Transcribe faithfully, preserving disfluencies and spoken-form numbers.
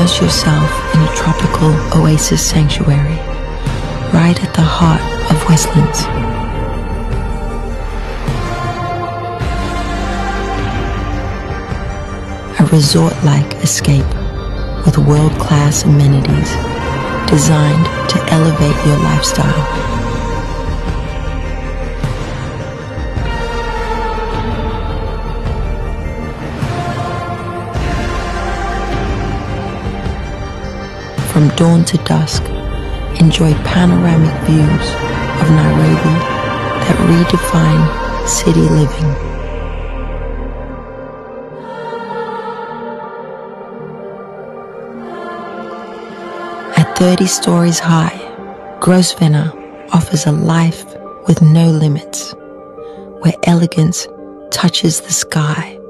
Immerse yourself in a tropical oasis sanctuary, right at the heart of Westlands. A resort-like escape with world-class amenities designed to elevate your lifestyle. From dawn to dusk, enjoy panoramic views of Nairobi that redefine city living. At thirty stories high, Grosvenor offers a life with no limits, where elegance touches the sky